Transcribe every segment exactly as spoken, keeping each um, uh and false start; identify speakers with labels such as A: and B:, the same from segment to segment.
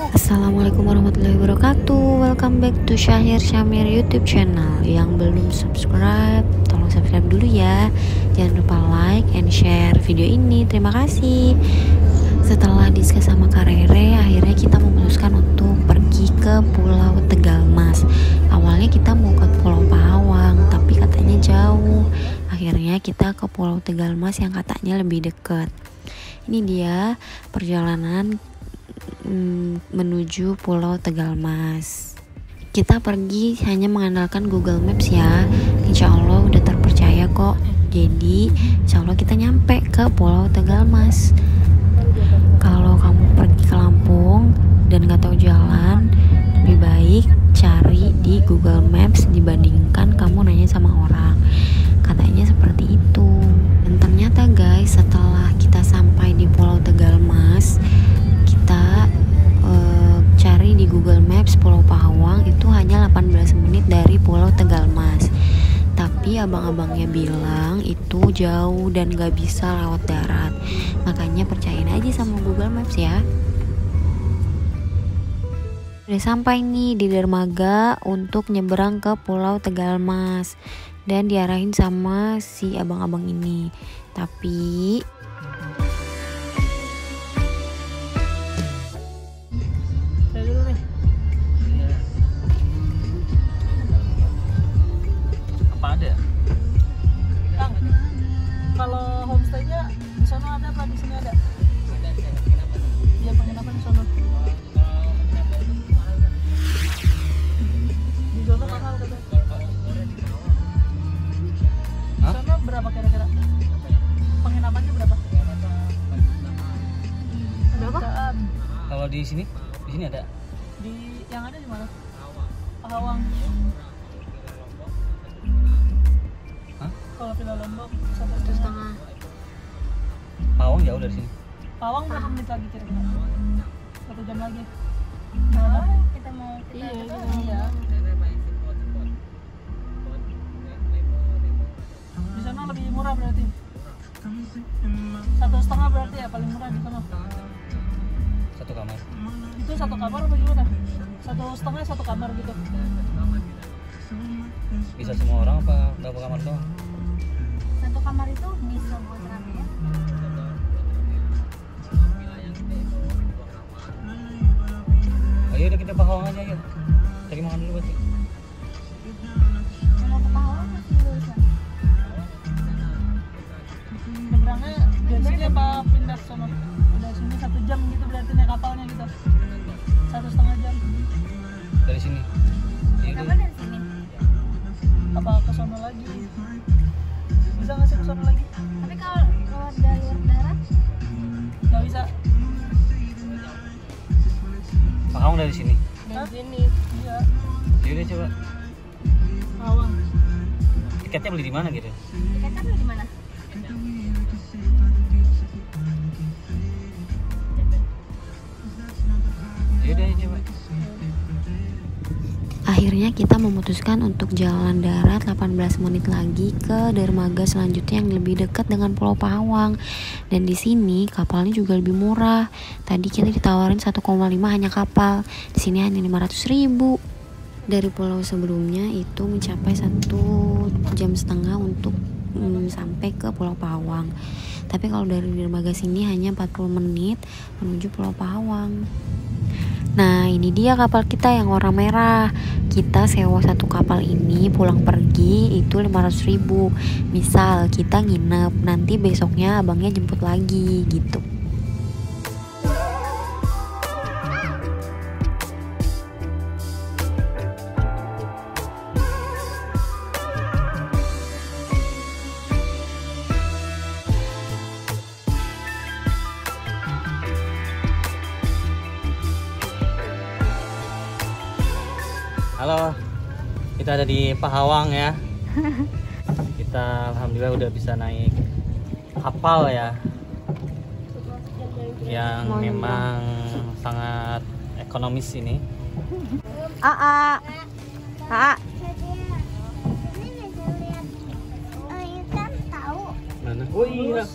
A: Assalamualaikum warahmatullahi wabarakatuh. Welcome back to Syahir Syamir YouTube channel. Yang belum subscribe, tolong subscribe dulu ya. Jangan lupa like and share video ini. Terima kasih. Setelah diskus sama Kak Rere, akhirnya kita memutuskan untuk pergi ke Pulau Tegalmas. Awalnya kita mau ke Pulau Pahawang, tapi katanya jauh. Akhirnya kita ke Pulau Tegalmas yang katanya lebih dekat. Ini dia perjalanan mm, menuju Pulau Tegalmas. Kita pergi hanya mengandalkan Google Maps ya. Insya Allah udah terpercaya kok. Jadi insya Allah kita nyampe ke Pulau Tegalmas. Kalau kamu pergi ke Lampung dan gak tahu jalan, lebih baik cari di Google Maps dibandingkan kamu nanya sama orang. Katanya seperti itu. Dan ternyata guys, setelah kita sampai di Pulau Tegalmas, kita uh, cari di Google Maps Pulau Pahawang itu hanya delapan belas menit dari Pulau Tegalmas. Tapi abang-abangnya bilang itu jauh dan gak bisa lewat darat. Makanya percayain aja sama Google Maps ya. Udah sampai nih di dermaga untuk nyeberang ke Pulau Tegalmas. Dan diarahin sama si abang-abang ini. Tapi
B: apa ada?
C: Kang, kalau homestay-nya di sana ada apa di sini ada? Iya, penginapan di sana. Di sana mahal katanya. Di sana berapa kira-kira? Penginapannya berapa? Ada apa?
B: Kalau di sini, di sini ada.
C: Di yang ada di mana? Pahawang.
B: Hah?
C: Kalau Villa Lombok satu setengah.
B: Pawang jauh dari sini.
C: Pawang berapa menit lagi kira-kira? Satu jam lagi.
D: Nah, kita mau kita
C: Iya,
D: ke
C: iya. Di sana lebih murah berarti. Satu setengah berarti ya paling murah di sana.
B: Satu kamar.
C: Itu satu kamar apa gimana? Satu setengah satu kamar gitu.
B: Bisa semua orang apa berapa kamar doang?
D: satu kamar itu bisa buat rame ya.
B: Oh iya udah kita Pahawang aja ya. Cari makan dulu berarti.
D: Kalau ke Pahawang masih bisa.
C: Nyebrangnya biasanya apa pindah ke sana? Udah sini satu jam gitu berarti naik kapalnya gitu. Satu setengah jam.
B: Dari sini. Iya
D: Kenapa
B: udah.
D: dari sini?
C: Apa ke sana lagi? Bisa nggak sih ke sana lagi?
D: Tapi kalau lewat jalur darat,
C: Nggak bisa.
B: Pahawang dari sini.
C: Dari sini. Iya.
B: Iya udah coba.
C: Pahawang.
B: Tiketnya beli di mana gitu?
D: tiketnya beli di mana?
B: Iya udah coba.
A: akhirnya kita memutuskan untuk jalan darat delapan belas menit lagi ke dermaga selanjutnya yang lebih dekat dengan Pulau Pahawang. Dan di sini kapalnya juga lebih murah. Tadi kita ditawarin satu koma lima hanya kapal. Di sini hanya lima ratus ribu. Dari pulau sebelumnya itu mencapai satu jam setengah untuk mm, sampai ke Pulau Pahawang. Tapi kalau dari dermaga sini hanya empat puluh menit menuju Pulau Pahawang. Nah ini dia kapal kita yang warna merah. Kita sewa satu kapal ini pulang pergi itu lima ratus ribu. Misal kita nginep, nanti besoknya abangnya jemput lagi gitu.
B: Halo, kita ada di Pahawang ya. Kita alhamdulillah udah bisa naik kapal ya, yang memang sangat ekonomis ini.
A: Aa, Aa,
B: Mana? Oh iya.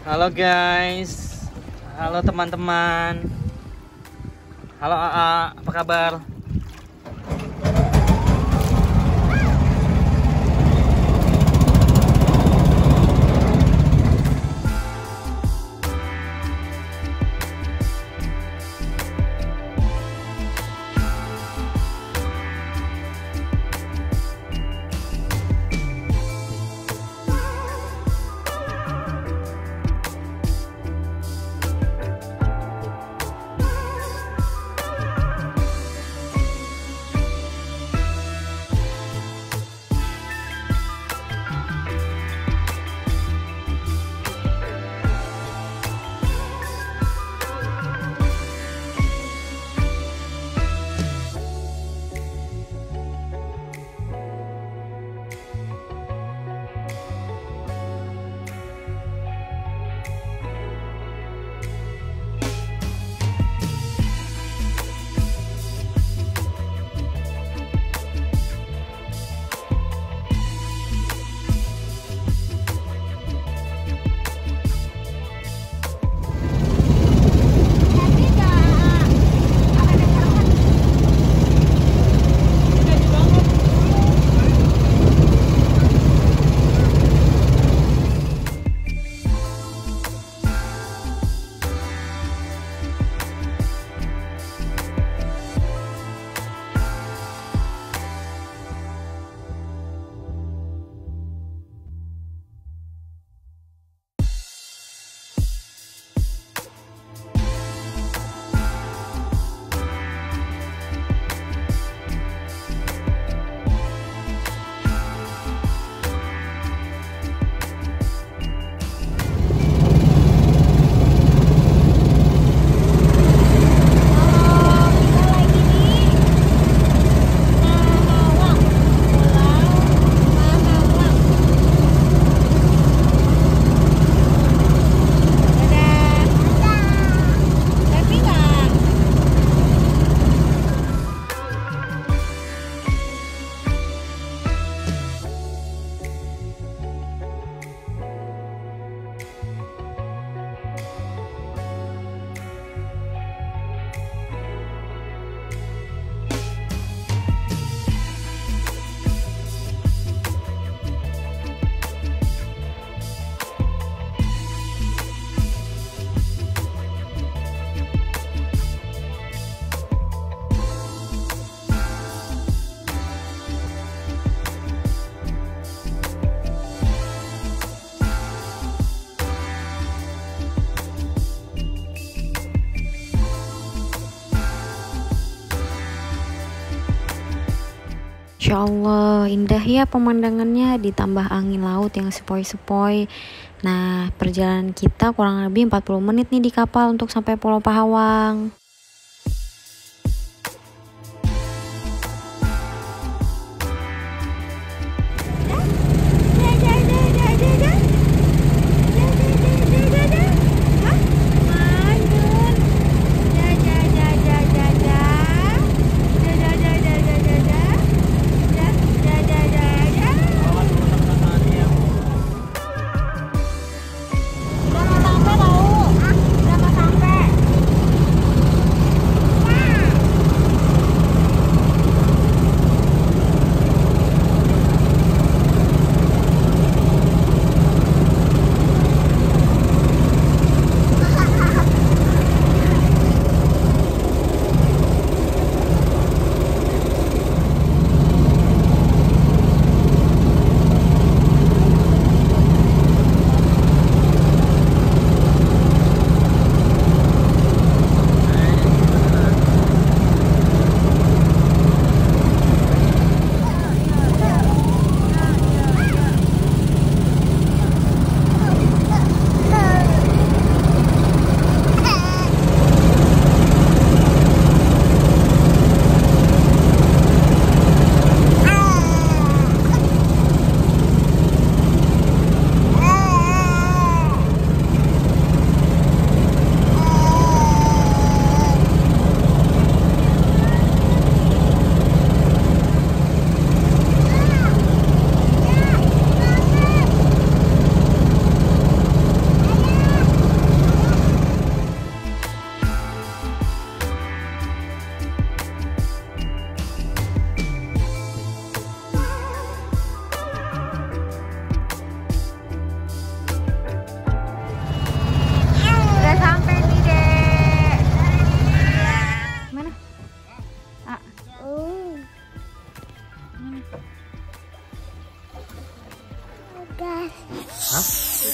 B: Halo guys, halo teman-teman, halo A A, apa kabar?
A: Insya Allah indah ya pemandangannya, ditambah angin laut yang sepoi-sepoi. Nah, perjalanan kita kurang lebih empat puluh menit nih di kapal untuk sampai Pulau Pahawang.
D: Berapa sampai tahu? Berapa sampai?
B: Hah?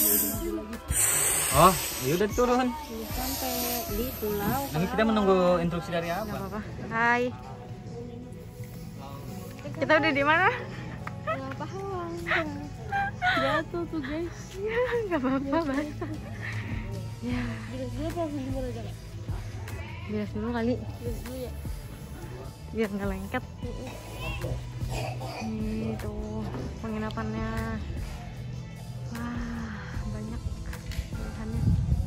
B: Oh, ya udah turun.
A: Sampai di pulau.
B: Ini kita menunggu instruksi dari
A: Gak
B: apa?
A: apa-apa. Hai. Kita udah di mana?
C: Jatuh tuh guys.
A: Gak apa-apa, basah. Ya,
C: Bilas dulu apa langsung dimulai jalan?
A: bilas dulu kali.
C: Bilas dulu ya.
A: Biar nggak lengket. Ini tuh penginapannya. Wah, banyak pilihannya.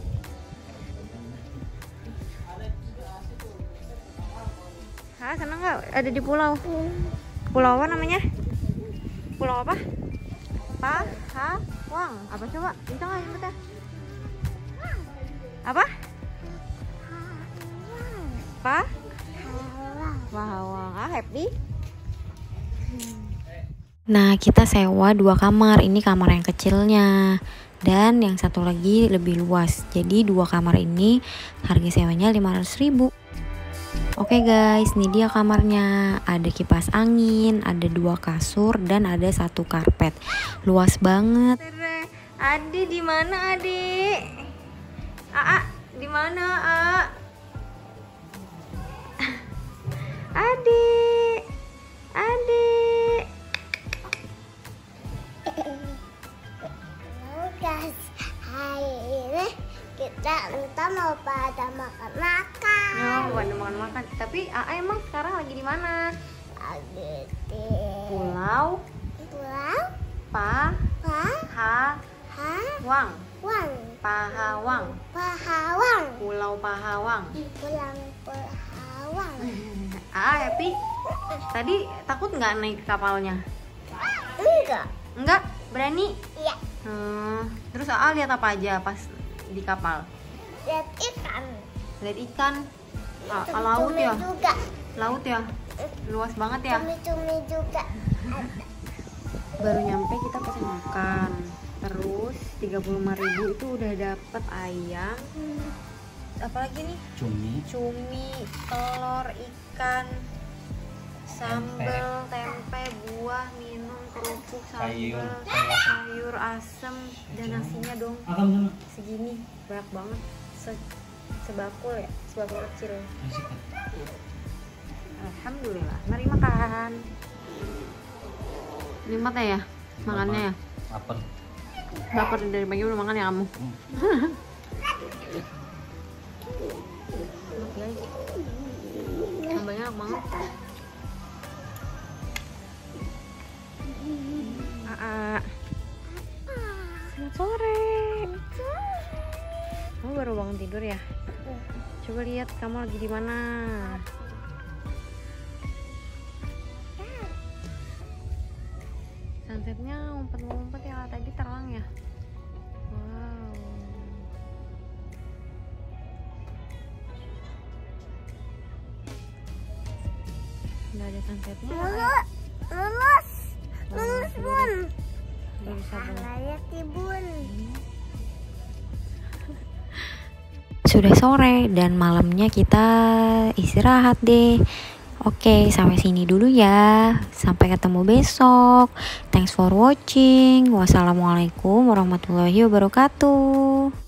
A: Ah, seneng nggak ada di pulau? Pulau apa namanya? Pulau apa? Pahawang. Apa coba? Bisa nggak nyebutnya? Apa? Pa? Pahawang. Ah, happy. Nah, kita sewa dua kamar. Ini kamar yang kecilnya dan yang satu lagi lebih luas. Jadi dua kamar ini harga sewanya lima ratus ribu. Oke guys, ini dia kamarnya. Ada kipas angin, ada dua kasur dan ada satu karpet. Luas banget. Adi di mana, Adi? Aa, di mana, A? Adi. Adi.
E: Guys, hari ini kita entah mau pada makan-makan.
A: Oh, pada makan-makan. Tapi Aa emang sekarang lagi di mana?
E: Lagi di
A: Pulau
E: pulau
A: Pahawang.
E: Pahawang,
A: Pahawang.
E: Pahawang,
A: Pulau Pahawang.
E: pulang Pahawang.
A: Aa happy. Tadi takut nggak naik kapalnya?
E: Enggak,
A: Enggak? Berani?
E: iya.
A: Hmm. Terus Aa lihat apa aja pas di kapal?
E: Lihat ikan.
A: Lihat ikan. Ah, ah, laut
E: Cumi
A: ya?
E: juga,
A: Laut ya? Luas banget ya?
E: cumi-cumi juga.
A: Baru nyampe kita pesen makan. Terus tiga puluh lima ribu itu udah dapet ayam. Apalagi nih?
B: Cumi.
A: Cumi, telur, ikan, sambal, tempe, buah, minum, kerupuk,
B: Sayur.
A: sambal, sayur, asem, dan nasinya dong
B: Akam sana.
A: segini, banyak banget. Se sebakul ya, sebakul kecil. Alhamdulillah, mari makan. Nikmat ya makannya ya.
B: Lapar.
A: Lapar dari pagi udah makan ya kamu. Enak guys. Sambalnya enak banget. Aa. Selamat sore. Kamu baru bangun tidur ya? Coba lihat kamu lagi di mana. Sunsetnya ngumpet-ngumpet ya, tadi terang ya. Wow. Nggak ada sunsetnya.
E: Lulus, lulus, lulus bun.
A: Nggak bisa belum.
E: Layak bun.
A: Sudah sore dan malamnya kita istirahat deh. Oke, sampai sini dulu ya. Sampai ketemu besok. Thanks for watching. Wassalamualaikum warahmatullahi wabarakatuh.